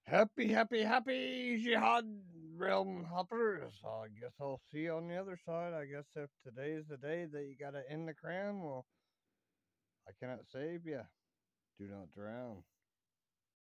Happy, happy, happy Jihad realm hoppers. I guess I'll see you on the other side. I guess if today is the day that you gotta end the crown, well, I cannot save you. Do not drown.